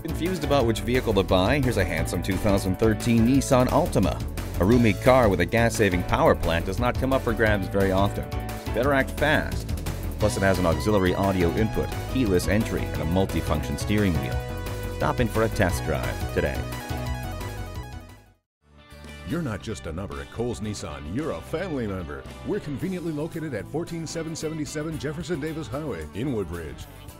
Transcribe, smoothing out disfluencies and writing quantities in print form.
Confused about which vehicle to buy? Here's a handsome 2013 Nissan Altima. A roomy car with a gas-saving power plant does not come up for grabs very often. Better act fast. Plus it has an auxiliary audio input, keyless entry, and a multi-function steering wheel. Stop in for a test drive today. You're not just a number at Coles Nissan, you're a family member. We're conveniently located at 14777 Jefferson Davis Highway in Woodbridge.